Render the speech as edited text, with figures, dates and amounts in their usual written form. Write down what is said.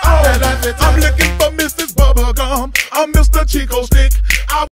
I'm looking for Mrs. Bubblegum, I'm Mr. Chico Stick.